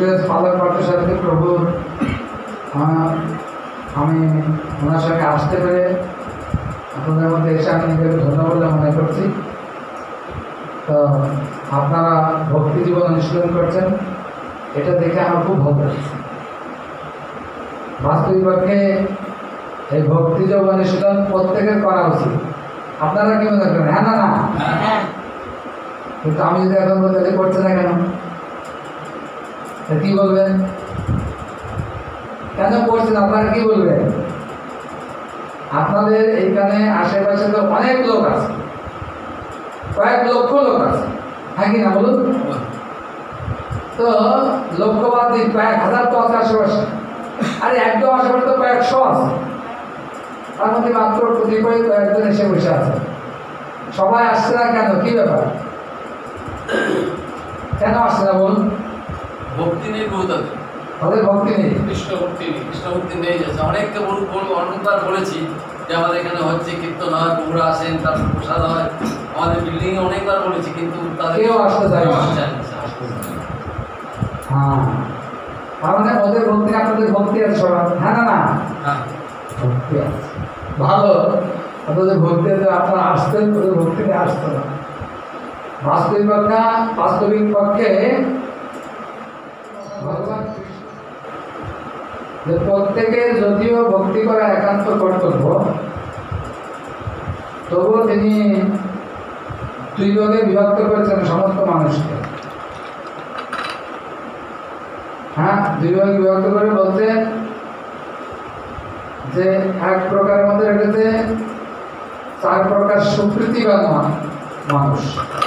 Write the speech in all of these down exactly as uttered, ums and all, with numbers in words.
ঋষিকেশ পালক পাঠ্যসারথী প্রভু আমি ওনার সঙ্গে আসতে পেরে আপনাদের মধ্যে এসে আমি নিজেকে ধন্য বলে মনে করছি। তো আপনারা ভক্তি জীবন অনুশীলন করছেন, এটা দেখে আমার খুব ভালো লাগছে। বাস্তবিক পক্ষে এই ভক্তি জীবন অনুশীলন প্রত্যেকের করা উচিত। আপনারা কি মনে করেন? হ্যাঁ না না? কিন্তু আমি যদি এখন বলতে করছে না কেন, কি বলবেন? কেন করছেন আপনারা কি বলবেন? আপনাদের এইখানে আশেপাশে তো অনেক লোক আছে, কয়েক লক্ষ লোক আছে, হ্যাঁ কি না বলুন? তো লক্ষ্যবাদ দিন, কয়েক হাজার তো আছে আশেপাশে, আরে একদম আশেপাশে তো কয়েকশো আছে, তার মধ্যে মাত্র কতিপয় কয়েকজন এসে বসে আছে। সবাই আসছে না কেন? কি ব্যাপার? কেন আসছে না বলুন? ভক্তি নেই বহু তাদের, তাদের ভক্তি নেই, কৃষ্ণ ভক্তি নেই, কৃষ্ণ ভক্তি নেই যাচ্ছে। অনেককে অনেকবার বলেছি যে আমাদের এখানে হচ্ছে কীর্তন হয়, প্রভুরা আসেন, তারপর প্রসাদ হয়, আমাদের বিল্ডিংয়ে অনেকবার বলেছি, কিন্তু তাদের কেউ আসতে চায় না। হ্যাঁ, তার মানে ওদের ভক্তি, আপনাদের ভক্তি আছে সবার, হ্যাঁ না না? হ্যাঁ, ভক্তি আছে, ভালো। আপনাদের ভক্তি আছে, আপনারা আসতেন, ওদের ভক্তিতে আসতো না। বাস্তবিক কথা, বাস্তবিক পক্ষে ভগবান যে প্রত্যেকের যদিও ভক্তি করা একান্ত কর্তব্য, তবুও তিনি দুই ভাগে বিভক্ত করেছেন সমস্ত মানুষকে। হ্যাঁ, দুই ভাগে বিভক্ত করে বলছেন যে এক প্রকারের মধ্যে রেখেছে চার প্রকার সুকৃতিবান মানুষ,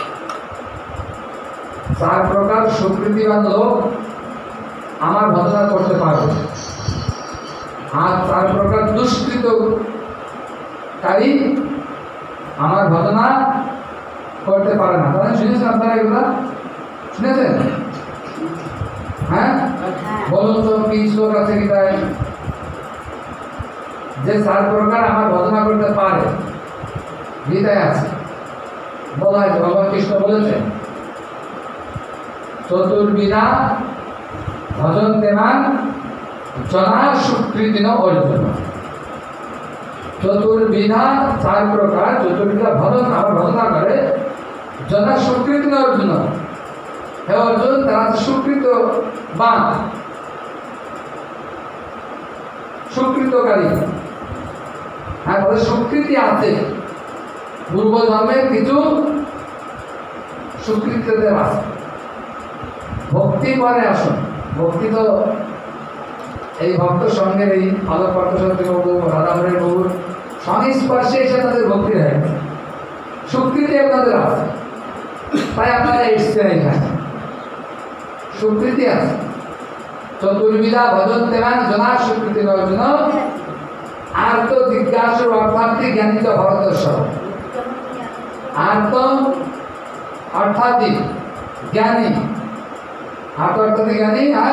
চার প্রকার সুকৃতিবান লোক আমার ভজনা করতে পারবে, আর চার প্রকার দুষ্কৃতকারী আমার ভজনা করতে পারে না। তাহলে শুনেছেন আপনারা এগুলা? শুনেছেন? হ্যাঁ, বলুন তো কি শ্লোক আছে কি তাই? যে চার প্রকার আমার ভজনা করতে পারে, গীতায় আছে, বলা হয়েছে, ভগবান কৃষ্ণ বলেছেন চতুর্বিধা ভজন দেমান জনা সুকৃতি ন অর্জুন। চতুর্বিধা চার প্রকার, চতুর্বিধা ভজন আমার ভজনা করে জনা সুকৃতি ন অর্জুন। হে অর্জুন, তারা সুকৃত বান, সুকৃতকারী। হ্যাঁ, তাদের সুকৃতি আছে, পূর্ব জন্মের কিছু সুকৃতিদের আছে। ভক্তি পরে আসুন, ভক্তি তো এই ভক্ত সঙ্গের এই আলোক পাঠ্যসারথী বাবু, রাধামণির বাবুর সংস্পর্শে এসে তাদের ভক্তি হয়ে গেছে, সুকৃতি আপনাদের আছে, তাই আপনারা এসছেন এখানে, সুকৃতি আছে। চতুর্বিধা ভজন তেমান জনা সুকৃতি অর্জুন আর তো জিজ্ঞাসু অর্থাৎ জ্ঞানিত ভরতস্বর। আর তো অর্থাৎ জ্ঞানী, আর তো অর্থাৎ জ্ঞানী আর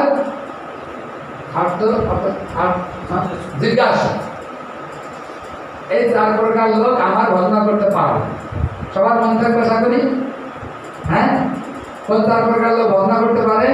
জিজ্ঞাসা, এই চার প্রকার লোক আমার ভজনা করতে পারে। সবার মন থাকবে আশা করি। হ্যাঁ, কোন চার প্রকার লোক ভজনা করতে পারে?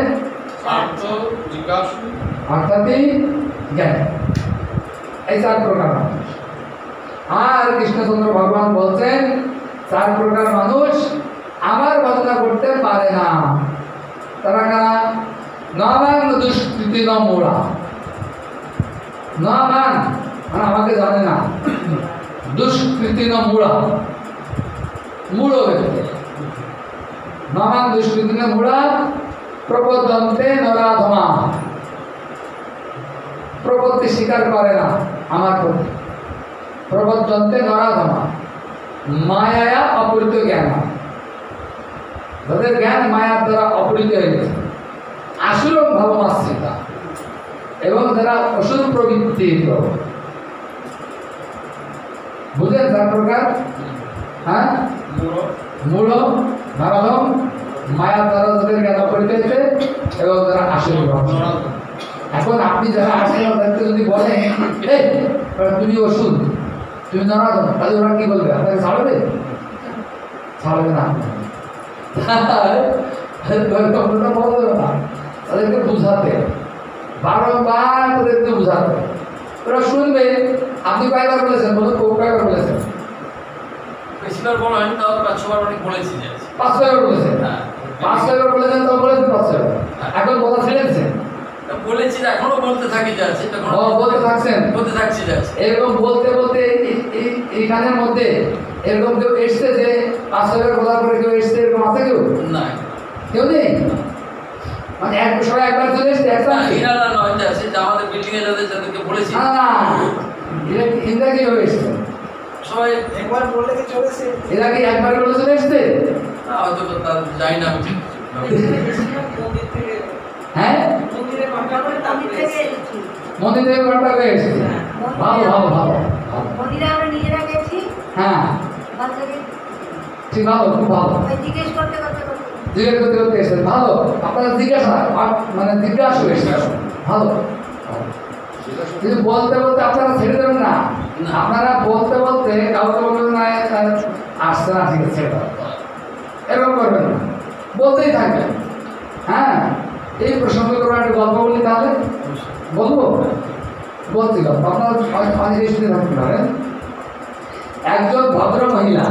অর্থাৎ জ্ঞানী, এই চার প্রকার মানুষ। আর কৃষ্ণচন্দ্র ভগবান বলছেন চার প্রকার মানুষ আমার ভজনা করতে পারে না। তারা কারা? নমান দুষ্কৃতি ন মোড়া, নমান মানে আমাকে জানে না, দুষ্কৃতি ন মূঢ়া, মূঢ় ব্যক্তি। নমান দুষ্কৃতি ন মূঢ়া প্রপদ্যন্তে নরাধমা, প্রপত্তি স্বীকার করে না আমার প্রতি। প্রপদ্যন্তে নরাধমা, মায়া অপরিত জ্ঞান, যাদের জ্ঞান মায়ার দ্বারা অপরিত হয়ে গেছে, আসুর ভাবমাশ্রিতা, এবং যারা অসুর প্রবৃত্তির। বুঝলেন চার প্রকার? হ্যাঁ, মূঢ়, নরাধম, মায়ার দ্বারা যাদের জ্ঞান অপরিত হয়েছে, এবং যারা আসুর ভাব। এখন আপনি যারা আসেন তাদেরকে যদি বলেন এই তুমি অসুর, তুমি নরাধম, তাহলে ওরা কি বলবে? আপনাকে ছাড়বে? ছাড়বে না, বলবে না। তাদেরকে বুঝাতে, বারংবার তাদেরকে বুঝাতে। ওরা শুনবে। আপনি কয়বার বলেছেন বলুন তো, কয়বার বলেছেন? বেশিবার বড় হয়নি, তাও পাঁচ ছবার অনেক বলেছি যে পাঁচ ছয়বার বলেছেন। হ্যাঁ পাঁচ ছয়বার বলেছেন, তো বলেছেন পাঁচ ছয়বার। এখন বলা ছেড়েছেন? বলেছি, এখনো বলতে থাকি যে আছে ও, বলতে থাকছেন? বলতে থাকছি যে আছে। এরকম বলতে বলতে এই- এই- এইখানের মধ্যে এরকম কেউ এসছে যে পাঁচ ছয়বার বলার পরে কেউ এসছে, এরকম আছে কেউ? না কেউ নেই। মানে এক সবাই একবার চলে এসছে একবার? না, এনারা নয় যে আছে, যে আমাদের বিল্ডিং এ যাদের যাদেরকে বলেছি না না, এরা কি- এরা কিভাবে এসছে? সবাই একবার বললে কি চলেছে? এরা কি একবার করে চলে এসছে? না, হয়তো তো তার যাই না আমি ঠিক মন্দির থেকে হ্যাঁ, মন্দিরে পাঠা করে মন্দির তারপরে থেকে এসেছি। মন্দির থেকে কন্ট্যাক্ট হয়ে এসছে। ভালো ভালো ভালো ভালো। মন্দিরে আমরা নিজেরা গেছি, হ্যাঁ, ওখান থেকে ঠিক, ভালো, খুব ভালো। ওই জিজ্ঞেস করতে করতে করতে জিজ্ঞেস করতে করতে এসছে, ভালো। আপনারা জিজ্ঞাসা আপ- মানে জিজ্ঞাসা এসছে, ভালো। কিন্তু বলতে বলতে আপনারা ছেড়ে দেবেন না। না। আপনারা বলতে বলতে কাউকে বলবেন না আহ, আসছে না, ঠিক আছে ছেড়ে দাও। এরকম করবেন না, বলতেই থাকবেন। হ্যাঁ, এই প্রসঙ্গে করে একটা গল্প বলি তাহলে। বলবো? বলছি গল্প, আপনারা অনেক অনেক শুনে থাকতে পারেন। একজন ভদ্র মহিলা,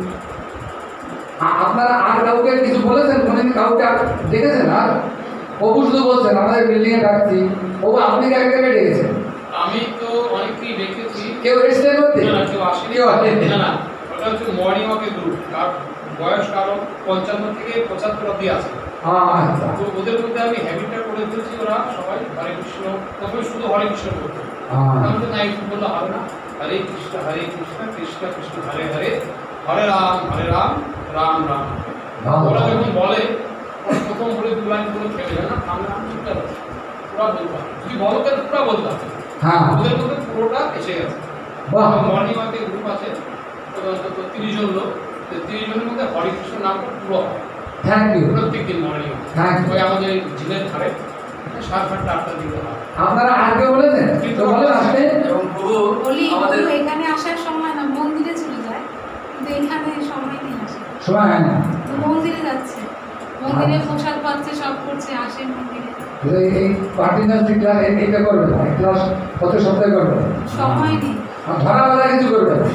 আ- আপনারা আর কাউকে কিছু বলেছেন? কোনদিন কাউকে আর দেখেছেন? আর অবু শুধু বলছেন আমাদের বিল্ডিং এ ডাকছি। অবু, আপনি কাকে কাকে ডেকেছেন? আমি তো অনেককেই দেখেছি। কেউ এসছে করতে? না না, কেউ আসেনি। কেউ আসেনি? না না, ওটা হচ্ছে মর্নিং ওয়াকের গ্রুপ। তার বয়স কারো পঞ্চান্ন থেকে পঁচাত্তর অব্দি আছে। আচ্ছা, তো ওদের মধ্যে আমি হ্যাবিটটা করে দিয়েছি, ওরা সবাই হরে কৃষ্ণ, তবে শুধু হরে কৃষ্ণ করতো। আচ্ছা। আমি তো না, একটু বললে হবে না, হরে কৃষ্ণ হরে কৃষ্ণ কৃষ্ণ কৃষ্ণ হরে হরে, হরে রাম হরে রাম রাম রাম। ভালো। ওরা যখন বলে, ওরা প্রথম বলে দু লাইন বলে খেলে যায় না, আমরা চুপটা বলছি, পুরা বলতাম। যদি বলো কেন পুরা বলতাম। হ্যাঁ, ওদের মধ্যে পুরোটা এসে গেছে। বাহ, মর্নিং ওয়াকের গ্রুপ আছে, অন্তত তিরিশ জন লোক। তিরিশ জনের মধ্যে হরে কৃষ্ণ নামটা পুরো হয় থ্যাংক ইউ। প্রত্যেক দিন মর্নিং ওয়াক। Thank you. ওই আমাদের ঝিলের ধারে সাত আটটা আটটা দিকে হয়। আপনারা আর কেউ বলেছেন? তো বলেন আসলে। এবং প্রভু বলি আমাদের প্রভু এখানে আসার সময় না মন্দিরে চলে যায়, কিন্তু এখানে সময় নেই আসে। সময় হয় না। তো মন্দিরে যাচ্ছে, মন্দিরে প্রসাদ পাচ্ছে, সব করছে, আসে মন্দিরে। এই এই পার্টিনার ক্লাস এইটা করবে না, এই ক্লাস কত সপ্তাহে করবে? সময় নেই। আর ধরা বাধা কিছু করবে না।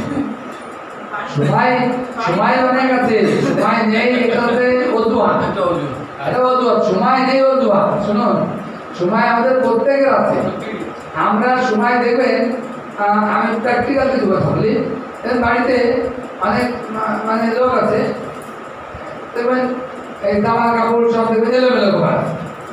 সময় সময় অনেক আছে, সময় নেই, এটা হচ্ছে অজুহাত। একটা অর্জুন এটা অজুহাত, সময় নেই অজুহাত। শুনুন, সময় আমাদের প্রত্যেকের আছে। প্রত্যেকেই আমরা সময় দেখবেন, আহ, আমি প্র্যাকটিক্যাল কিছু কথা বলি। এর বাড়িতে অনেক মা- মানে লোক আছে, দেখবেন এই জামা কাপড় সব দেখবেন এলোমেলো করা আছে।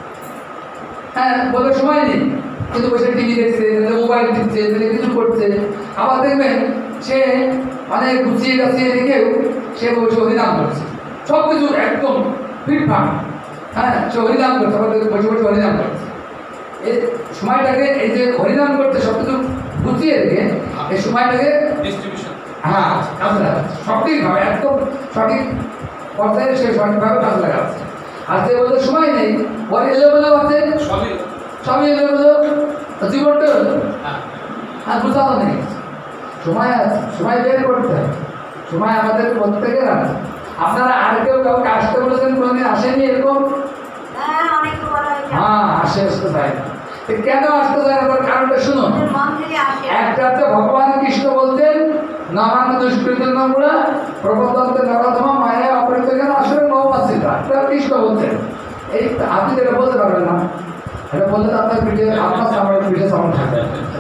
হ্যাঁ, বলে সময় নেই, কিন্তু বসে টিভি দেখছে, মোবাইল টিপছে, তাহলে কিছু করছে। আবার দেখবেন সে অনেক গুছিয়ে গাছিয়ে রেখেও সে বসে হরিনাম করছে, সব কিছু একদম ফিটফাট। হ্যাঁ, সে হরিনাম করছে, আবার দেখবেন বসে বসে হরিনাম করছে। এই সময়টাকে, এই যে হরিনাম করতে সব কিছু গুছিয়ে রেখে এই সময়টাকে, ডিস্ট্রিবিউশন। হ্যাঁ, কাজে লাগাচ্ছে সঠিকভাবে, একদম সঠিক পর্যায়ে সে সঠিকভাবে কাজে লাগাচ্ছে। আর যে বলতে সময় নেই, বলে এলোমেলো আছে, সবই সবই এলোমেলো, জীবনটা হলো হ্যাঁ। আর বোঝাও নেই। সময় আছে, সময় বের করতে হবে, সময় আমাদের প্রত্যেকের আছে। আপনারা আর কেউ কাউকে আসতে বলেছেন, কোনোদিন আসেনি এরকম? হ্যাঁ, অনেক বলা হয়েছে। হ্যাঁ, আসে, আসতে চায় না। তো কেন আসতে চায় না, তার কারণটা শুনুন। আমাদের মন থেকে আসে। একটা হচ্ছে ভগবান কৃষ্ণ বলতেন, নামান দুষ্কৃতের নামগুলা প্রবন্ধন্তে নরধমা মায়া অপরিত জ্ঞান আসলে নবমাসিতা, এটা কৃষ্ণ বলতেন। এই আপনি যেটা বলতে পারবেন না, এটা বললে তো আপনার পিঠে, আপনার সামনে পিঠে সামনে থাকে,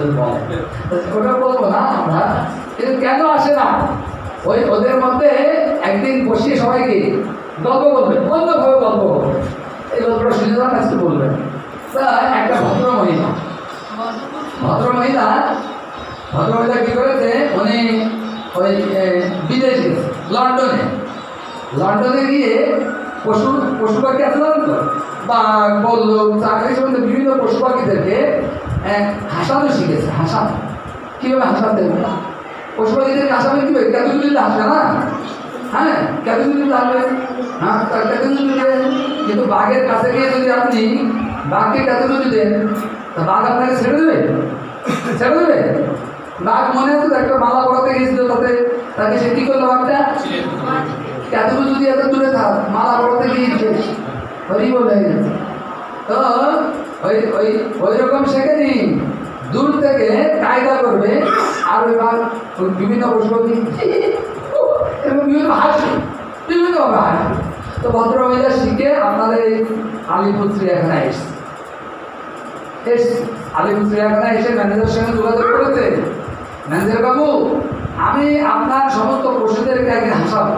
ওটা বলবো না আমরা। কিন্তু কেন আসে না? ওই ওদের মধ্যে একদিন বসিয়ে সবাইকে গল্প বলবেন, অন্যভাবে গল্প বলবেন। এই গল্পটা শুনে যান, আজকে বলবেন। তা একটা ভদ্র মহিলা, ভদ্র মহিলা ভদ্রমহিলা কি করেছে, উনি ওই এ, বিদেশ গেছে, লন্ডনে। লন্ডনে গিয়ে পশু পশু পাখি আছে জানেন তো, বাঘ, বল্লভ, চাকরি সম্বন্ধে বিভিন্ন পশু পাখিদেরকে এ, হাসানো শিখেছে। হাসানো কীভাবে হাসাতে হবে, পশু পাখিদেরকে হাসাবেন কীভাবে? কেঁদু দিলে হাসবে না? হ্যাঁ, কেঁদু দিলে হাসবে। হ্যাঁ, তার কেঁদু দিলে। কিন্তু বাঘের কাছে গিয়ে যদি আপনি বাঘকে কেঁদু যদি দেন, তা বাঘ আপনাকে ছেড়ে দেবে? ছেড়ে দেবে? বাঘ মনে আছে তো, একটা মালা পড়াতে গিয়েছিল, তাতে তাকে সে কী করলো? বাঘটা এতটুকু যদি এত দূরে থাক, মালা পড়াতে গিয়েছে, হরি বলে গেছে। তো ওই ওই ওই রকম শেখেনি, দূর থেকে কায়দা করবে আর ওই বাঘ ওই বিভিন্ন পশু এবং বিভিন্ন হাসি বিভিন্নভাবে হাসি। তো ভদ্রমহিলা শিখে আপনাদের এই আলিপুর চিড়িয়াখানায় এসছে এসছে আলিপুর চিড়িয়াখানায় এসে ম্যানেজারের সঙ্গে যোগাযোগ করেছে, ম্যানেজার বাবু আমি আপনার সমস্ত পশুদেরকে একদিন হাসাবো,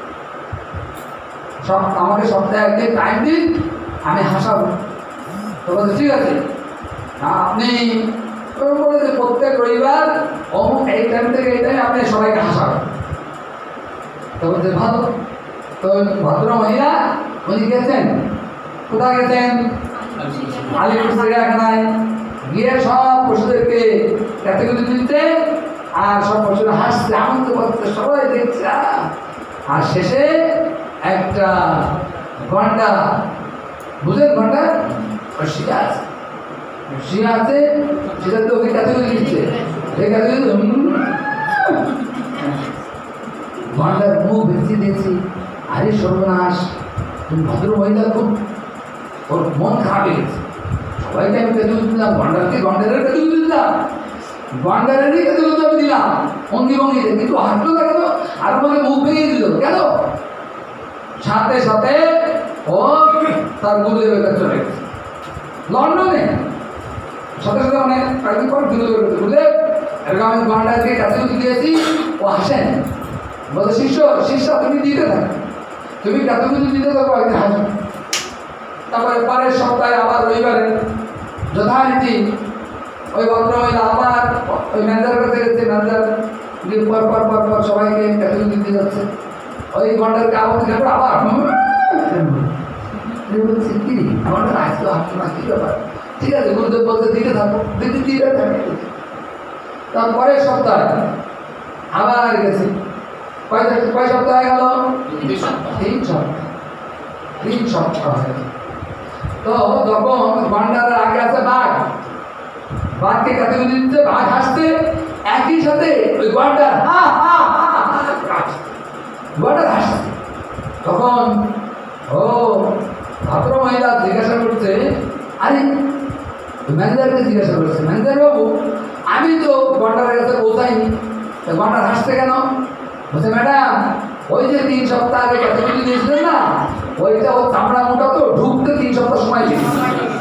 সব আমাকে সপ্তাহে একদিন টাইম দিন আমি হাসাবো। তো বলছে ঠিক আছে, আপনি বলেছে প্রত্যেক রবিবার অমুক এই টাইম থেকে এই টাইম আপনি সবাইকে হাসাবেন। তো বলছে ভালো। তো ভদ্র মহিলা উনি গেছেন, কোথায় গেছেন? আলিপুর চিড়িয়াখানায় গিয়ে সব পশুদেরকে ক্যাটাগরি দিতে আর সব পশুরা হাসছে, আনন্দ করছে, সবাই দেখছে। আর শেষে একটা গন্ডা, বুঝলেন গন্ডা শিয়া আছে, শিয়া আছে, সেটা তো ওকে ক্যাটাগরি দিচ্ছে, সেই ক্যাটাগরি গন্ডার মুখ ভেঙে দিয়েছি। আরে সর্বনাশ, তুমি ভদ্র মহিলা খুব ওর মন খারাপ হয়ে গেছে। সবাইকে আমি ক্যাটাগরি দিলাম, গন্ডারকে গন্ডারের ক্যাটাগরি দিলাম, গন্ডারেরই ক্যাটাগরি আমি দিলাম অঙ্গি ভঙ্গিতে, কিন্তু হাঁটলো না কেন? আর আমাকে মুখ ভেঙে দিল কেন? সাথে সাথে ও তার গুরুদেবের কাছে চলে গেছে লন্ডনে। সাথে সাথে অনেক কয়েকদিন পর গুরুদেবের কাছে গুরুদেব এরকম আমি গন্ডারকে ক্যাটাগরি দিয়েছি, ও হাসেন। বলে শিষ্য শিষ্য তুমি দিতে থাকো, তুমি ক্যাটাগরি দিতে থাকো, একদিন হাসো। তারপরে পরের সপ্তাহে আবার রবিবারে যথারীতি ওই ভদ্রমহিলা আবার ওই ম্যানেজারের কাছে গেছে, ম্যানেজার পর পর পর পর সবাইকে ক্যাটাগরি দিতে যাচ্ছে। ওই গন্ডারকে আবার দেখো আবার বলছে কি গন্ডার আসতো আসতো না, কি ব্যাপার? ঠিক আছে গুরুদেব বলতে দিতে থাকো, দিতে দিতে থাকে। তারপরের সপ্তাহে আবার গেছি, কয় কয় সপ্তাহ হয়ে গেল? তিন সপ্তাহ তিন সপ্তাহ হয়ে গেল। তো যখন গন্ডারের আগে আছে বাঘ, বাঘকে ক্যাটাগরি দিচ্ছে, বাঘ হাসছে, একই সাথে ওই গন্ডার হা হা হা গন্ডার হাসছে। তখন ও ভদ্র মহিলা জিজ্ঞাসা করছে, আরে ম্যানেজারকে জিজ্ঞাসা করছে, ম্যানেজার বাবু আমি তো গন্ডারের কাছে পৌঁছাইনি, গন্ডার হাসছে কেন? বলছে ম্যাডাম ওই যে তিন সপ্তাহ আগে ক্যাটাগরি দিয়েছিলেন না, ওইটা ওর চামড়া মোটা তো ঢুকতে তিন সপ্তাহ সময় দিয়েছে,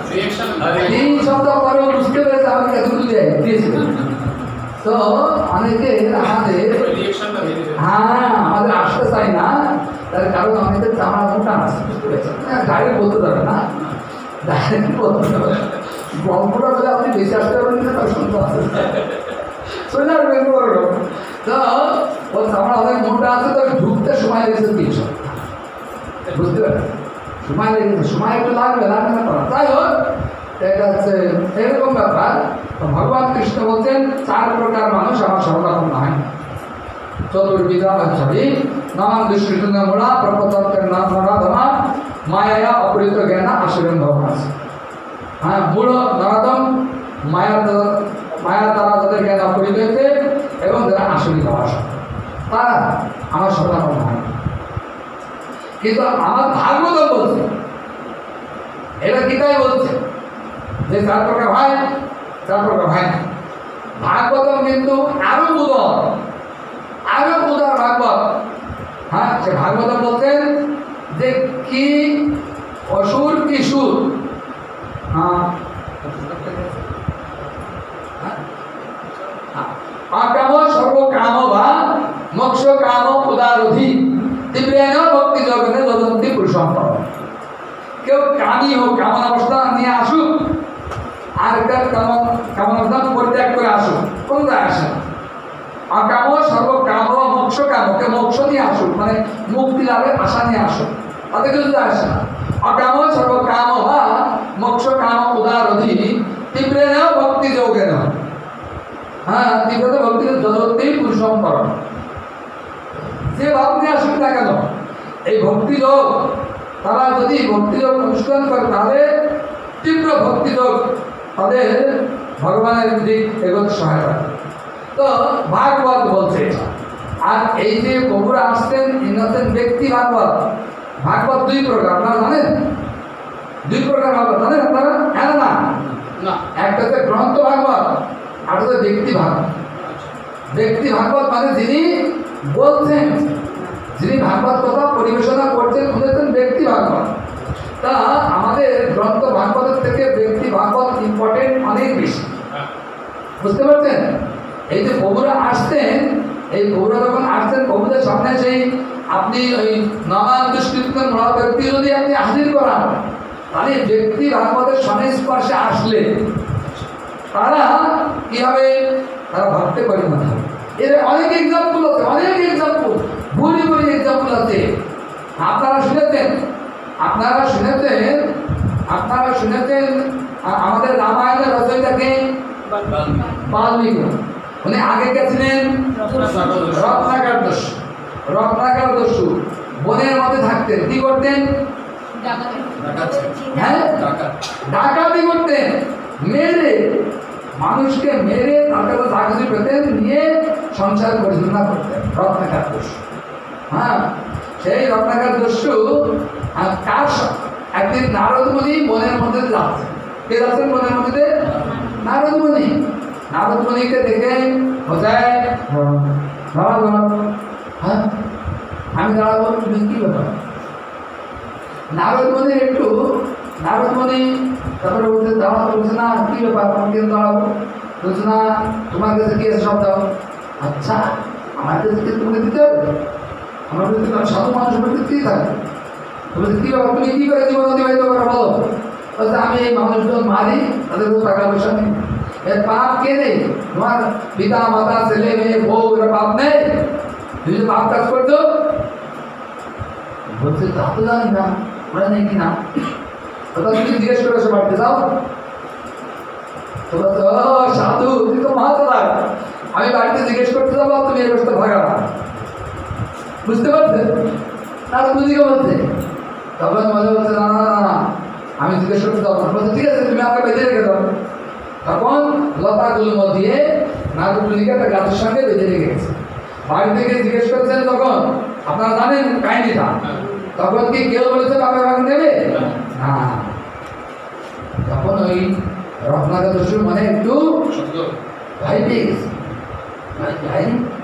তিন সপ্তাহ পরে ও বুঝতে পেরেছে আমাকে ক্যাটাগরি দিয়েছিল। তো অনেকে আমাদের হ্যাঁ আমাদের আসতে চাই না, তার কারণ অনেকের চামড়া মোটা আছে, বুঝতে পেরেছেন? গাড়ি বলতে যাবে না, ডাইরেক্ট বলতে যাবে, গল্পটা বলে আপনি বেশি আসতে পারবেন না, তার শুনতে আসতে সোজা তো ওর চামড়া অনেক মোটা আছে, তো ঢুকতে সময় লেগেছে তিন সপ্তাহ, বুঝতে পারেন? সময় লেগেছে, সময় একটু লাগবে, লাগবে না করা। তাই হোক এটা হচ্ছে এরকম ব্যাপার। ভগবান কৃষ্ণ বলছেন চার প্রকার মানুষ আমার সর্বপ্রথম নয়, চতুর্বিধা সরি নাম দুষ্কৃষ্ণ মোড়া প্রপতন্ত্রের নাম মোড়া ধমা মায়া অপরিত জ্ঞান আশ্রম ভগবান। হ্যাঁ মূল নরাদম মায়া মায়া তারা তাদের জ্ঞান অপরিত হয়েছে এবং যারা আসরিত হওয়া তারা আমার সর্বপ্রথম নয়। কিন্তু আমার ভাগবত বলছে, এটা গীতাই বলছে যে চার প্রকার ভাই, চার প্রকার ভাই না। ভাগবতম কিন্তু আরো উদর, আরো উদার ভাগবত। হ্যাঁ সে ভাগবত বলতেন যে কি অসুর কি সুর, হ্যাঁ আকাম সর্বকাম বা মোক্ষ কাম উদারধি তীব্রেণ ভক্তি জগতে যদন্তি পুরুষম। কেউ কামই হোক, কামনা অবস্থা নিয়ে আসুক, আর একটা কামনা অবস্থা পরিত্যাগ করে আসুক, কোনো যায় আসে না। অকাম সর্বকাম বা মোক্ষ কাম, কে মোক্ষ নিয়ে আসুক, মানে মুক্তি লাভের আশা নিয়ে আসুক, তাতে কিছু যায় আসে না। অকাম সর্বকাম বা মোক্ষ কাম উদারধি তীব্রেণ ভক্তি যোগেন। হ্যাঁ তীব্রত ভক্তি যদন্তি পুরুষম করণ। যে ভাব নিয়ে আসুক না কেন, এই ভক্তিযোগ তারা যদি ভক্তিযোগ অনুষ্ঠান করে তাহলে তীব্র ভক্তিযোগ তাদের ভগবানের দিক এগোতে সহায়তা। তো ভাগবত বলছে, আর এই যে প্রভুরা আসতেন ইন্নসেন্ট ব্যক্তি ভাগবত, ভাগবত দুই প্রকার আপনারা জানেন। দুই প্রকার ভাগবত জানেন আপনারা? হ্যাঁ না? না। একটা হচ্ছে গ্রন্থ ভাগবত, আর হচ্ছে ব্যক্তি ভাগবত। ব্যক্তি ভাগবত মানে যিনি বলছেন, যিনি ভাগবত কথা পরিবেশনা করছেন উনি হচ্ছেন ব্যক্তি ভাগবত। তা আমাদের গ্রন্থ ভাগবতের থেকে ব্যক্তি ভাগবত ইম্পর্টেন্ট অনেক বেশি, বুঝতে পারছেন? এই যে প্রভুরা আসতেন, এই প্রভুরা যখন আসতেন প্রভুদের সামনে সেই আপনি ওই নামান দুষ্কৃতন মহা ব্যক্তি যদি আপনি হাজির করান, তাহলে ব্যক্তি ভাগবতের সংস্পর্শে আসলে তারা কি হবে? তারা ভাবতে পারি না। এর অনেক এক্সাম্পল আছে, অনেক এক্সাম্পল, ভুরি ভুরি এক্সাম্পল আছে। আপনারা শুনেছেন, আপনারা শুনেছেন, আপনারা শুনেছেন আমাদের রামায়ণের রচয়িতাকে বাল্মীকি। উনি আগে কে ছিলেন? রত্নাকর দস্যু। রত্নাকর দস্যু বনের মধ্যে থাকতেন, কি করতেন? হ্যাঁ, ডাকাতি করতেন, মেরে মানুষকে মেরে তার কাছে চাকরি পেতেন, নিয়ে সংসার পরিচালনা করতেন। রত্নাকর দস্যু। হ্যাঁ, সেই রত্নাকর দস্যু কার একদিন নারদমণি বনের মধ্যে যাচ্ছেন। কে যাচ্ছেন বনের মধ্যে? নারদমণি। নারদমণিকে দেখে বোঝায় দাঁড়াও দাঁড়াও, হ্যাঁ আমি দাঁড়াবো, তুমি কি ব্যাপার? নারদমণি একটু নারদমণি তারপরে বলছে দাঁড়াতে, বলছে না কি ব্যাপার, আমি কেন দাঁড়াবো? বলছে না তোমার কাছে কি আছে সব দাও। আচ্ছা, আমার কাছে কি তোমাকে দিতে হবে? আমার কাছে আমি সাধু মানুষ দিতেই থাকবে। বলছে কি ব্যাপার, তুমি কি করে জীবন অতিবাহিত করো বলো? বলছে আমি এই মানুষজন মারি, তাদের কোনো টাকা পয়সা নেই। এর পাপ কে নেই? তোমার পিতা মাতা ছেলে মেয়ে বউ, এরা পাপ নেই? তুমি যে পাপ কাজ করছো? বলছে তা তো জানি না, ওরা নেই কি না। ওটা তুমি জিজ্ঞেস করে সে বাড়িতে যাও। তো বলছে ও সাধু, তুই তো মহাচালাক, আমি বাড়িতে জিজ্ঞেস করতে যাবো, তুমি এই বসতে ভাগা। বুঝতে পারছে? তারা বুঝিকে বলছে। তখন মনে বলছে না না না, আমি জিজ্ঞেস করতে যাবো। বলছে ঠিক আছে, তুমি আমাকে বেঁধে রেখে দাও। তখন লতা গুল্ম দিয়ে নাগরগুলিকে একটা গাছের সঙ্গে বেঁধে রেখে গেছে। বাড়ি থেকে জিজ্ঞেস করছেন যখন, আপনারা জানেন কাহিনীটা, তখন কি কেউ বলেছে বাপে ভাগ নেবে না। তখন ওই রত্নাকর দস্যুর মনে একটু ভয় পেয়ে গেছে, ভাই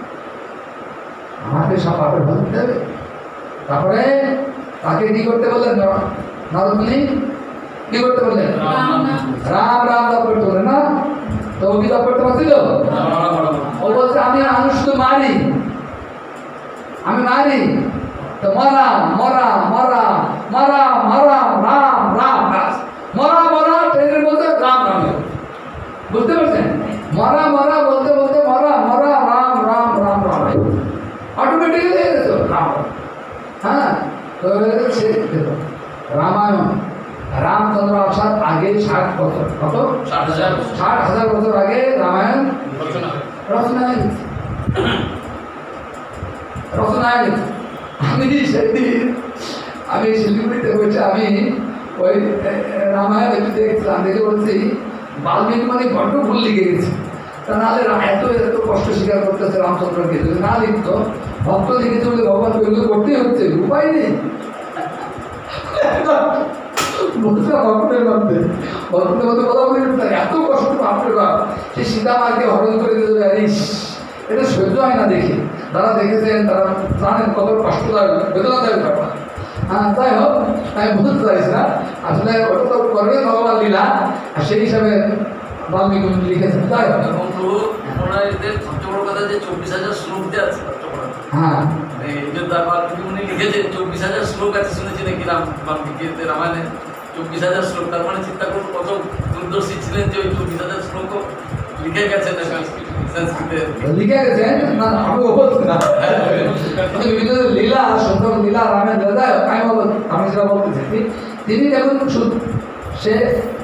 আমাকে সব বাপের ভাগ দিতে হবে। তারপরে তাকে কি করতে বললেন? নারদমণি কি করতে বললেন? রাম রাম জপ করতে বললেন না? তো ও কি জপ করতে পারছিল? ও বলছে আমি মানুষ তো মারি, আমি মারি, তো মরা মরা মরা মরা মরা রাম রাম মরা মরা ট্রেনের মধ্যে রাম রাম। বুঝতে পারছেন? মরা মরা বলতে বলতে মরা মরা রাম রাম রাম রাম অটোমেটিক্যালি হয়ে গেছে রাম। হ্যাঁ, তো রামায়ণ রামচন্দ্র আসার আগে ষাট বছর, কত? ষাট হাজার ষাট হাজার বছর আগে রামায়ণ রচনা হয়ে গেছে, রচনা হয়ে গেছে। আমি সেদিন আমি শিলিগুড়িতে বসে আমি ওই রামায়ণ একটু দেখছিলাম, দেখে বলছি বাল্মীকি মানে বড্ড ভুল লিখে গেছে। তা নাহলে এত এত কষ্ট স্বীকার করতেছে রামচন্দ্রকে, যদি না লিখতো, ভক্ত লিখেছে বলে ভগবান ওইগুলো করতেই হচ্ছে, উপায় নেই। ভক্তের মধ্যে ভক্তের মধ্যে কথা বলে এত কষ্ট বাপরে বাপ, সে সীতা মাকে হরণ করে দিতে পারে, এটা সহ্য হয় না দেখে। তারা দেখেছেন, তারা জানেন কত কষ্টদায়ক বেদনাদায়ক ব্যাপার। হ্যাঁ, যাই হোক, আমি বুঝতে চাইছি না আসলে, ওটা তো করবে ভগবান লীলা, আর সেই হিসাবে বাল্মীকি লিখেছেন। যাই হোক, সবচেয়ে বড় কথা যে চব্বিশ হাজার শ্লোক দেওয়া আছে। হ্যাঁ, উনি লিখেছেন চব্বিশ হাজার শ্লোক আছে, শুনেছি নাকি রাম বাল্মীকিতে রামায়ণে চব্বিশ হাজার শ্লোক। তার মানে চিন্তা করুন কত দূরদর্শী ছিলেন যে ওই চব্বিশ হাজার শ্লোকও লিখে গেছেন সংস্কৃতে। লিখে গেছেন না, আমি বলছি না, বিভিন্ন লীলা সুন্দর লীলা রামের লীলা। আমি আমি যেটা বলতেছি, তিনি দেখুন সে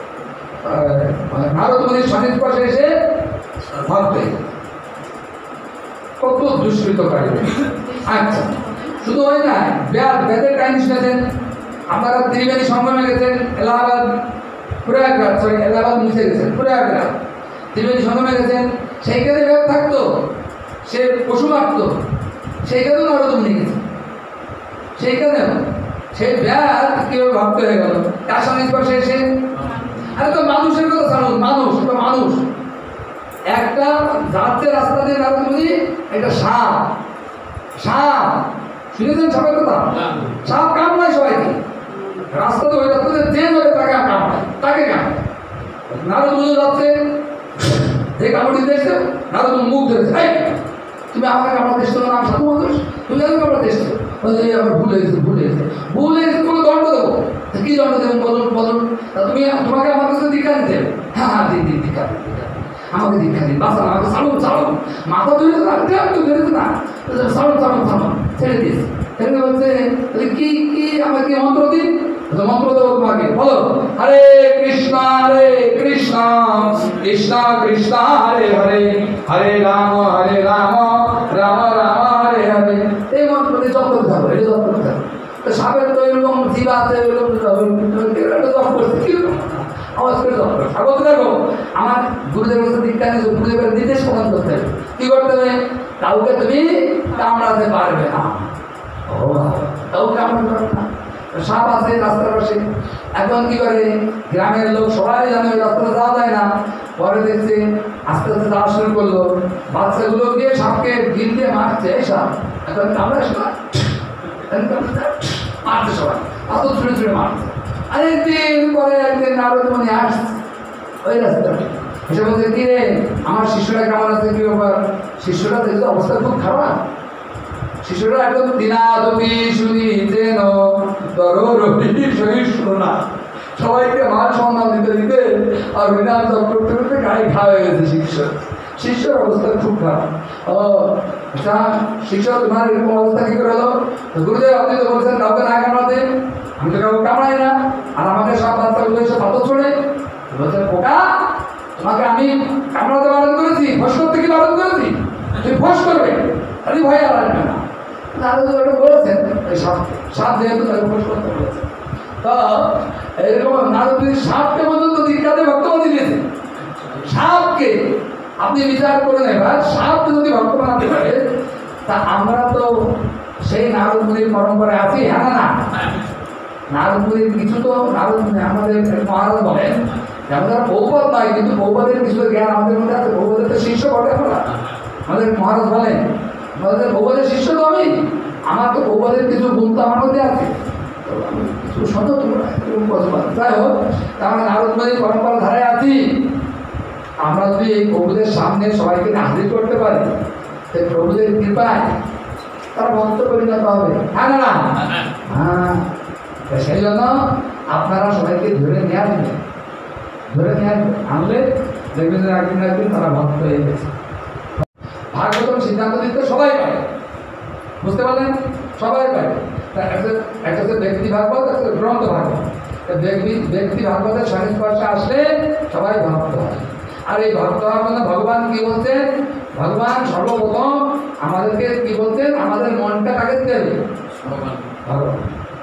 নারদমণির সংস্পর্শে এসে ভাবতে কত দুষ্কৃতকারী। আচ্ছা, শুধু হয় না, ব্যাদ ব্যাদের কাহিনী শুনেছেন আপনারা? ত্রিবেণী সঙ্গমে গেছেন, এলাহাবাদ প্রয়াগরাজ, সরি এলাহাবাদ মুছে গেছেন, প্রয়াগরাজ ত্রিবেণী সঙ্গমে গেছেন। সেইখানে ব্যাদ থাকতো, সে পশু মারত, সেইখানেও নারদমণি গেছে। সেইখানেও সেই ব্যাস কেউ ভক্ত হয়ে গেল কার সংস্পর্শে এসে? আরে তো মানুষের কথা জানুন, মানুষ তো মানুষ। একটা যাচ্ছে রাস্তা দিয়ে নারদ মুনি, একটা সাপ সাপ শুনেছেন সাপের কথা? সাপ কামড়ায় সবাইকে, রাস্তাতে ওই রাস্তাতে যে ধরে তাকে কামড়ায়, তাকে কামড়ায়। নারদ মুনি যাচ্ছে, যে কামড় দিতে এসছে নারদ মুনি মুখ ধরেছে, এই তুমি আমাকে কামড়াতে এসছো না, আমি সাধু মানুষ, তুমি আমাকে কামড়াতে এসছো। বলছে এই আমার ভুল হয়েছে, ভুল হয়েছে, ভুল হয়েছে, তোমাকে দণ্ড দেবো। কি দণ্ড দেবেন বলুন বলুন? তা তুমি তোমাকে আমার কাছে দীক্ষা দিতে হবে। হ্যাঁ হ্যাঁ দিন দিন দীক্ষা দিন, দীক্ষা দিন, আমাকে দীক্ষা দিন, বাঁচান, আমাকে ছাড়ুন ছাড়ুন, মাথা ধরেছে না, একটু ধরেছে না, ছাড়ুন ছাড়ুন ছাড়ুন, ছেড়ে দিয়েছে। ছেড়ে দিয়ে বলছে কি কি আমাকে মন্ত্র দিন। মন্ত্র দেবো তোমাকে, বলো হরে কৃষ্ণ হরে কৃষ্ণ কৃষ্ণ কৃষ্ণ হরে হরে হরে রাম হরে রাম রাম রাম হরে হরে। এই মন্ত্র দিয়ে জপ করতে হবে, এটা জপ করতে হবে। তো সাপের তো এরকম জীবা আছে, এরকম জপ করছে, কিরকম আওয়াজ করে জপ করে স্বাগত দেখো। আমার গুরুদেবের কাছে দীক্ষা নিয়েছো, গুরুদেবের নির্দেশ প্রদান করতে হবে। কি করতে হবে? কাউকে তুমি কামড়াতে পারবে না। ও কাউকে কামড়াতে পারবে না। সাপ আছে রাস্তার পাশে, এখন কি করে গ্রামের লোক সবাই জানে ওই রাস্তাটা যাওয়া যায় না। পরে দেখছে আস্তে আস্তে যাওয়া শুরু করলো, বাচ্চাগুলো গিয়ে সাপকে গিল দিয়ে মারছে, এই সাপ এখন কামড়ায় সবাই, মারছে সবাই, অত ছুড়ে ছুড়ে মারছে। আর একদিন পরে একদিন নারদ মুনি আসছে ওই রাস্তাটা, এসে বলছে কি রে আমার শিশুরা কেমন আছে, কি ব্যাপার? শিশুরা দেখছে অবস্থা খুব খারাপ, শিশুরা একদম দিনাদপি শুনিতেন তররপি সহিষ্ণু না, সবাইকে মান সম্মান দিতে দিতে আর বিনাশ করতে করতে গায়ে ঘা হয়ে গেছে শিষ্য। শিষ্যর অবস্থা খুব খারাপ। ও আচ্ছা শিষ্য তোমার এরকম অবস্থা কি করে হলো? গুরুদেব আপনি তো বলছেন কাউকে না কামড়াতে, আমি তো কাউকে কামড়াই না, আর আমাকে সব বাচ্চাগুলো এসে পাথর ছোড়ে। বলছেন পোকা তোমাকে আমি কামড়াতে বারণ করেছি, ফস করতে কি বারণ করেছি? তুমি ফস করবে, খালি ভয় আর আসবে না। নারদ ওটা বলেছেন ওই সাপ, সাপ যেহেতু তাকে ফস করতে বলেছেন। তো এরকম নারদ সাপকে পর্যন্ত দীক্ষাতে ভক্তবাদী দিয়েছে। সাপকে আপনি বিচার করে নেবেন, সাপকে যদি ভক্ত বানাতে পারে তা আমরা তো সেই নারদ মুনির পরম্পরায় আছি, হ্যাঁ না? নারদ মুনির কিছু তো নারদ মুনি আমাদের মহারাজ বলেন আমাদের বৌবাদ নয়, কিন্তু বৌবাদের কিছু জ্ঞান আমাদের মধ্যে আছে। বৌবাদের তো শিষ্য বটে আমরা, আমাদের মহারাজ বলেন আমাদের বৌবাদের শিষ্য তো আমি, আমার তো বৌবাদের কিছু গুণ তো আমার মধ্যে আছে, কিছু শোনো তোমরা যাই হোক। আমরা নারদ মুনির পরম্পরা ধারায় আছি। আমরা যদি এই প্রভুদের সামনে সবাইকে হাজির করতে পারি, সেই প্রভুদের কৃপায় তারা ভক্ত পরিণত হবে, হ্যাঁ না? হ্যাঁ, সেই জন্য আপনারা সবাইকে ধরে নিয়ে আসবেন, ধরে নিয়ে আসবেন, আনলে দেখবেন একদিন একদিন তারা ভক্ত হয়ে গেছে। ভাগবতম সিদ্ধান্ত দিতে সবাই পারে, বুঝতে পারলেন? সবাই পারে। একটা হচ্ছে ব্যক্তি ভাগবত, একটা গ্রন্থ ভাগবত। ব্যক্তি ব্যক্তি ভাগবতের সংস্পর্শে আসলে সবাই ভক্ত হয়। আর এই ভক্ত হওয়ার জন্য ভগবান কি বলছেন? ভগবান সর্বপ্রথম আমাদেরকে কি বলছেন? আমাদের মনটা কাকে দিতে হবে? ভগবান।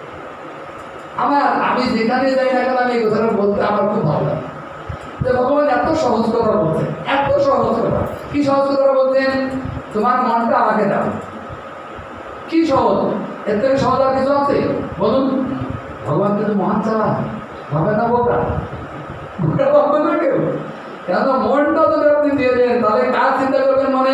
আমার আমি যেখানে যাই না কেন আমি এই কথাটা বলতে আমার খুব ভালো লাগে যে ভগবান এত সহজ কথা বলছেন, এত সহজ কথা। কি সহজ কথা বলছেন? তোমার মনটা আমাকে দাও। কি সহজ? এর থেকে সহজ আর কিছু আছে বলুন? ভগবান কিন্তু মহান চালা ভাবে না, বোকা বোকা ভাববে না কেউ। কেন মনটা যদি আপনি দিয়ে দেন তাহলে কাজ চিন্তা করবেন মনে?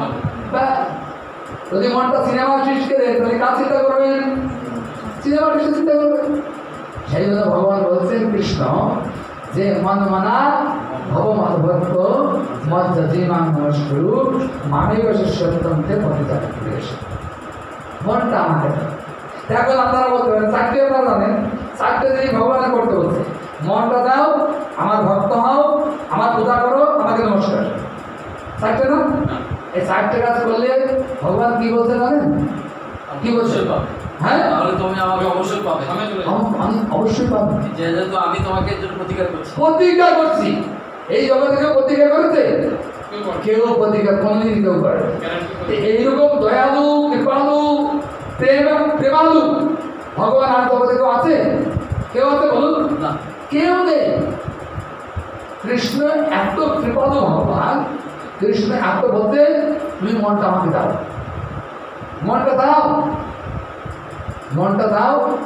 যদি মনটা সিনেমা সৃষ্টি দেন তাহলে কাজ চিন্তা করবেন? সিনেমা সৃষ্টি চিন্তা করবেন। সেই জন্য ভগবান বলছেন কৃষ্ণ যে মন মানা ভব মাধভক্ত মজ্জিমান নমস্কুরু মানব শিষ্যতন্ত্রে পরিচাল করেছে। মনটা আমাকে এখন আপনারা বলতে পারেন চারটে, আপনারা জানেন চারটে জিনিস ভগবান করতে বলছে। মনটা দাও, আমার ভক্ত হও, আমার পূজা করো, আমাকে নমস্কার। চারটে না? এই চারটে কাজ করলে ভগবান কি বলতে জানেন? কি বলছে? হ্যাঁ, তাহলে তুমি আমাকে অবশ্যই পাবে। আমি অবশ্যই পাবো, যেহেতু আমি তোমাকে এর জন্য প্রতিকার করছি। প্রতিজ্ঞা করছি। এই জগতে কেউ প্রতিজ্ঞা করেছে? কেউ প্রতিজ্ঞা কোনদিন কেউ করে। এইরকম দয়ালু, কৃপালু, প্রেম প্রেমালু ভগবান আর জগতে কেউ আছে? কেউ আছে বলুন? না, কেউ নেই। কৃষ্ণ এত কৃপালু ভগবান, কৃষ্ণ এত বলতে তুমি মনটা আমাকে দাও, মনটা দাও, মনটা দাও,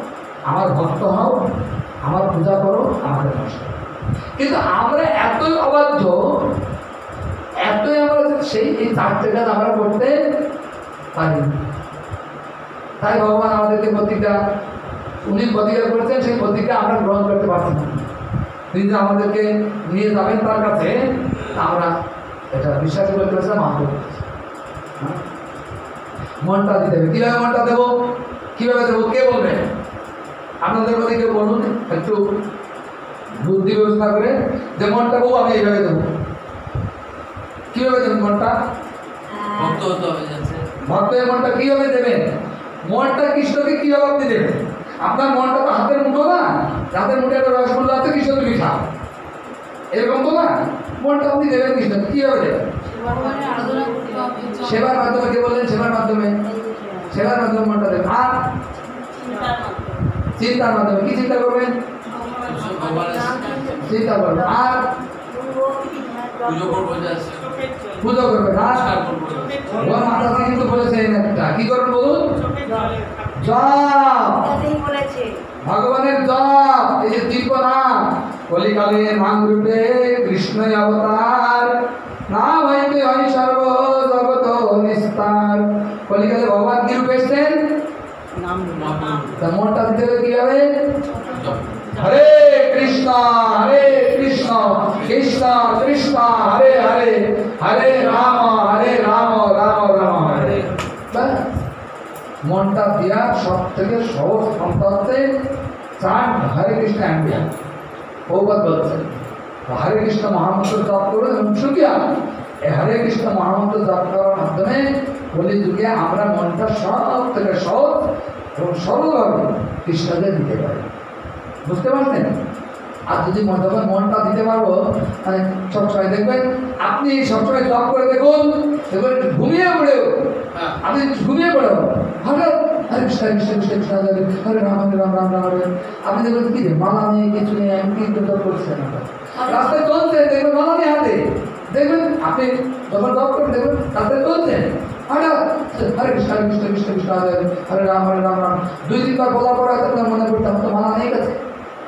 আমার ভক্ত হও, আমার পূজা করো, আমাকে নষ্ট করো। কিন্তু আমরা এতই অবাধ্য, এতই আমরা সেই এই চারটে কাজ আমরা করতে পারি না। তাই ভগবান আমাদেরকে প্রতিজ্ঞা, উনি প্রতিজ্ঞা করেছেন, সেই প্রতিজ্ঞা আমরা গ্রহণ করতে পারছি না। তিনি যে আমাদেরকে নিয়ে যাবেন তার কাছে, আমরা এটা বিশ্বাস করতে পারছি না, মানতে পারছি না। মনটা দিতে হবে। কীভাবে মনটা দেবো, কীভাবে দেবো, কে বলবে? আপনাদের মধ্যে কেউ বলুন একটু বুদ্ধি ব্যবস্থা করে, যে মনটা বউ আমি এইভাবে দেবো। কীভাবে দেবেন মনটা? ভক্ত হতে হবে যাচ্ছে। ভক্তের মনটা কীভাবে দেবেন? মনটা কৃষ্ণকে কীভাবে আপনি দেবেন? আপনার মনটা তো হাতের মুঠো না, হাতের মুঠে একটা রসগোল্লা আছে, কৃষ্ণ তুমি খাও, এরকম তো না। মনটা আপনি দেবেন কৃষ্ণকে কীভাবে দেবেন? ভগবানের আরাধনা করতে হবে, জপ- সেবার মাধ্যমে। কে বললেন? সেবার মাধ্যমে। সেবার মাধ্যমে মনটা দেবেন। আর চিন্তার মাধ্যমে। কি চিন্তা করবেন? ভগবানের চিন্তা করবেন। আর পুজো করবো যাচ্ছে, পুজো করবেন। আর নমস্কার করবো। ভগবান মাতাজি কিন্তু বলেছেন একটা, কি করবেন বলুন? জপ, তাতেই বলেছে ভগবানের জপ। এই যে দিব্য নাম, কলিকালে নাম রূপে কৃষ্ণ অবতার, নাম হইতে হয় সর্ব জগত নিস্তার। কলিকালে ভগবান কি রূপে এসেছেন? তা মনটা দিতে হবে কিভাবে? হরে কৃষ্ণ হরে কৃষ্ণ কৃষ্ণ কৃষ্ণ হরে হরে হরে রাম হরে রাম রাম রাম হরে। ব্যাস। মনটা দেওয়ার সব থেকে সহজ পন্থা হচ্ছে চান হরে কৃষ্ণ অ্যান্ডিয়া। বহুবার বলছেন হরে কৃষ্ণ মহামন্ত্র জপ করুন এবং সুখিয়া। এই হরে কৃষ্ণ মহামন্ত্র জপ করার মাধ্যমে কলি যুগে আমরা মনটা সব থেকে সহজ এবং সরলভাবে কৃষ্ণকে দিতে পারি। বুঝতে পারছেন? আর যদি মন যখন মনটা দিতে পারবো, মানে সবসময় দেখবেন, আপনি সবসময় জপ করে দেখুন, দেখবেন একটু ঘুমিয়ে পড়েও, হ্যাঁ। আপনি ঘুমিয়ে পড়েও হঠাৎ হরে কৃষ্ণ কৃষ্ণ কৃষ্ণ কৃষ্ণ হরে হরে রাম হরে রাম রাম রাম হরে। আপনি দেখবেন কি রে, মালা নেই, কিছু নেই, আমি কিন্তু জপ করছেন না। রাস্তায় চলছে, দেখবেন মালা নেই হাতে, দেখবেন আপনি যখন জপ করবেন দেখবেন রাস্তায় চলছেন, হঠাৎ হরে কৃষ্ণ হরে কৃষ্ণ কৃষ্ণ কৃষ্ণ হরে হরে হরে রাম হরে রাম রাম দুই তিনবার বলার পর হয়তো আপনার মনে করতে তো মালা নেই গেছে।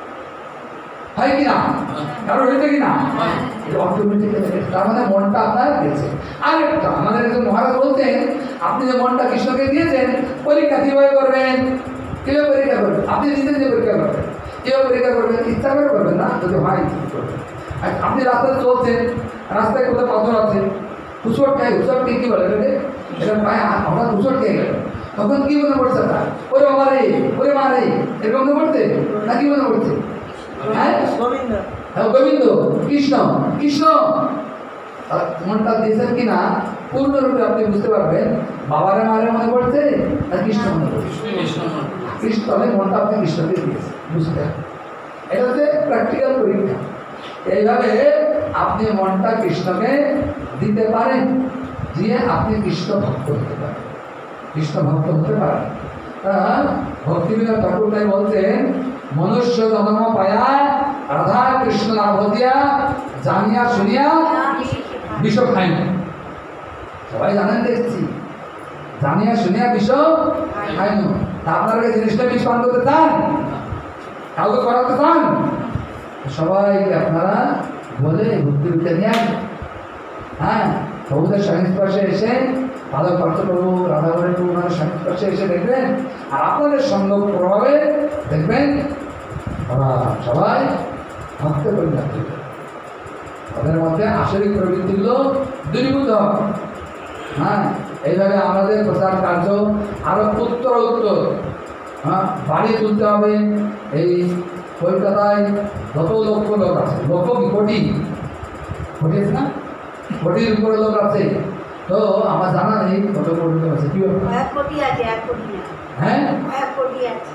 হয় কি না? কারো হয়েছে কি না? এটা অটোমেটিক। তার মানে মনটা আপনার গেছে। আর একটা আমাদের একজন মহারাজ বলতেন, আপনি যে মনটা কৃষ্ণকে দিয়েছেন, পরীক্ষা কীভাবে করবেন? কীভাবে পরীক্ষা করবেন? আপনি নিজে নিজে পরীক্ষা করবেন। কীভাবে পরীক্ষা করবেন? ইচ্ছা করে করবেন না, যদি হয় ইচ্ছা করবেন। আর আপনি রাস্তায় চলছেন, রাস্তায় কোথাও পাথর আছে, হুচট খাই, হুচট খেয়ে কী বলে এটাকে? এটা পায়ে আমরা হুচট খেয়ে গেল, তখন কী মনে পড়ছে তার? ওরে বাবা রে, ওরে মা রে, এরকম মনে পড়ছে না? কি মনে পড়ছে? হ্যাঁ, হ্যাঁ, গোবিন্দ কৃষ্ণ কৃষ্ণ। আর মনটা দিয়েছেন কিনা পূর্ণরূপে আপনি বুঝতে পারবেন, বাবারে মারে মনে পড়ছে না কৃষ্ণ মনে পড়ছে? কৃষ্ণ কৃষ্ণ, তাহলে মনটা আপনি কৃষ্ণকে দিয়েছেন, বুঝতে হবে। এটা হচ্ছে প্র্যাকটিক্যাল পরীক্ষা। এইভাবে আপনি মনটা কৃষ্ণকে দিতে পারেন, দিয়ে আপনি কৃষ্ণ ভক্ত হতে পারেন, কৃষ্ণ ভক্ত হতে পারেন। ভক্তিবিনোদ ঠাকুর তাই বলছেন, মনুষ্য জন্ম পায়া রাধা কৃষ্ণ লাভ দিয়া জানিয়া শুনিয়া বিষ খাই না। সবাই জানেন দেখছি, জানিয়া শুনিয়া বিষ খাই না। তা আপনারা এই জিনিসটা বিষ পান করতে চান? কাউকে করাতে চান? সবাইকে আপনারা বলে ভক্তি বিদ্যা নিয়ে আসেন। হ্যাঁ, প্রভুদের সংস্পর্শে এসে ভালো ভক্ত প্রভু রাধাগণের প্রভু ওনার সংস্পর্শে এসে দেখবেন, আর আপনাদের সঙ্গ প্রভাবে দেখবেন ওরা সবাই ভক্ত পরিণত হবে। তাদের মধ্যে আসরিক প্রবৃত্তিগুলো দূরীভূত হবে। হ্যাঁ, এইভাবে আমাদের প্রচার কার্য আরও উত্তর উত্তর হ্যাঁ বাড়িয়ে তুলতে হবে। এই কলকাতায় যত লক্ষ লোক আছে, লক্ষ কি কোটি, কোটি আছে না, কোটির উপরে লোক আছে। তো আমার জানা নেই কত কোটি লোক আছে। কি ব্যাপার? কয়েক কোটি আছে, এক কোটি না। হ্যাঁ, কয়েক কোটি আছে,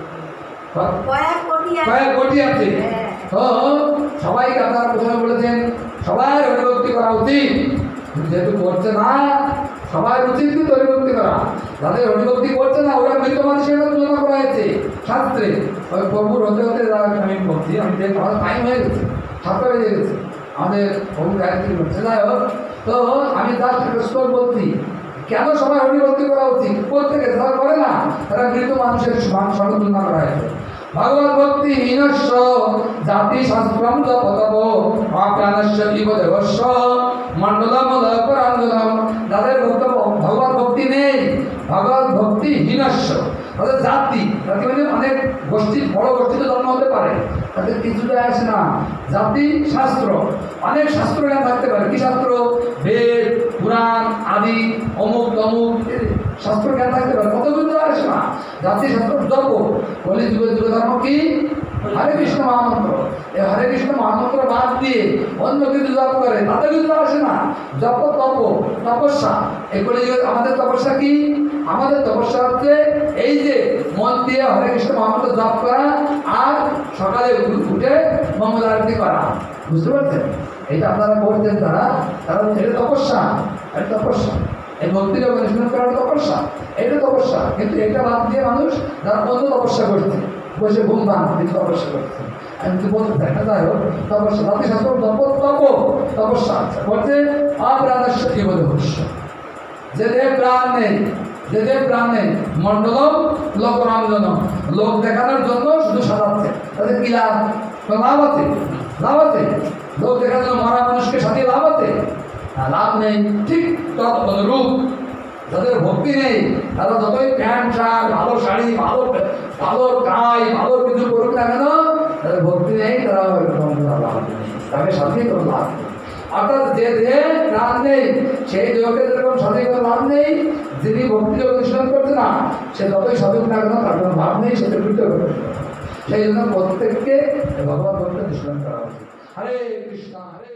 ক- কয়েক কোটি আছে। কয়েক কোটি আছে। হ্যাঁ। তো সবাইকে আপনারা প্রথমে বলেছেন সবাই হরিভক্তি করা উচিত, যেহেতু করছে না সবাই উচিত কিন্তু হরিভক্তি করা। যাদের হরিভক্তি করছে না ওরা মৃত মানুষের সাথে তুলনা করা হয়েছে শাস্ত্রে। ওই প্রভুর হতে হতে আমি বলছি, আমি দেখি আমাদের টাইম হয়ে গেছে, সাতটা বেজে গেছে, আমাদের প্রভু গায়ত্রী করছে। যাই হোক, তো আমি জাস্ট স্টোর বলছি, কেন সবাই হরিভক্তি করা উচিত? প্রত্যেকে যারা করে না তারা মৃত মানুষের সঙ্গে তুলনা করা হয়েছে। ভগবত ভক্তি হীনস্য জাতি শাস্ত্রম তপতপ অপ্রাণস্য ইব দেবস্য মণ্ডলম লয়পরাঞ্জনম। যাদের ভক্ত ভগবত ভক্তি নেই, ভগবত ভক্তি হীনস্য, তাদের জাতি, জাতি মানে অনেক গোষ্ঠী, বড় গোষ্ঠীতে জন্ম হতে পারে, তাদের কিছুটা আসে না। জাতি শাস্ত্র, অনেক শাস্ত্র জ্ঞান থাকতে পারে। কি শাস্ত্র? বেদ, পুরাণ আদি, অমুক তমুক শাস্ত্র জ্ঞান থাকতে পারে, কত কিন্তু আসে না। জাতি শাস্ত্র জপ, বলি যুগে যুগে ধর্ম কি? হরে কৃষ্ণ মহামন্ত্র। এই হরে কৃষ্ণ মহামন্ত্র বাদ দিয়ে অন্য কিছু জপ করে, তাতে কিন্তু আসে না। জপ, তপ, তপস্যা, এগুলি আমাদের তপস্যা কি? আমাদের তপস্যা হচ্ছে এই যে মন দিয়ে হরে কৃষ্ণ মহামন্ত্র জপ করা আর সকালে উঠে মঙ্গল আরতি করা। বুঝতে পারছেন? এইটা আপনারা করছেন, তারা তারা এটা তপস্যা, এটা তপস্যা। এই ভক্তির অনুশীলন করাটা তপস্যা, এটা তপস্যা। কিন্তু এটা বাদ দিয়ে মানুষ যারা অন্য তপস্যা করছে, বসে ঘুম ভাঙ তপস্যা করছে, আমি তো বলতে দেখা যায় তপস্যা। জাতি শাস্ত্র তপ তপ তপস্যা আছে বলছে অপ্রাণস্য জীব দেবস্য। যে দেহ প্রাণ নেই, যে দেহ প্রাণ নেই, মণ্ডলম লোকরঞ্জন, লোক দেখানোর জন্য শুধু সাজাচ্ছে, তাদের কি লাভ? লাভ আছে, লাভ আছে। লোক দেখার জন্য মরা মানুষকে সাথে লাভ আছে? লাভ নেই। ঠিক তৎ অনুরূপ যাদের ভক্তি নেই, তারা যতই প্যান্ট শার্ট, ভালো শাড়ি, ভালো ভালো টাই, ভালো কিছু করুক না কেন, তাদের ভক্তি নেই, তারা লাভ নেই, তাকে সাথে কোনো লাভ নেই। অর্থাৎ যে দেহে প্রাণ নেই, সেই দেহকে যেরকম সাথে কোনো লাভ নেই, যিনি ভক্তি অনুশীলন করছে না, সে যতই সাধক না কেন তার কোনো লাভ নেই, সেটা করতে হবে। সেই জন্য প্রত্যেককে ভগবত ভক্তি অনুশীলন করা উচিত। হরে কৃষ্ণ, হরে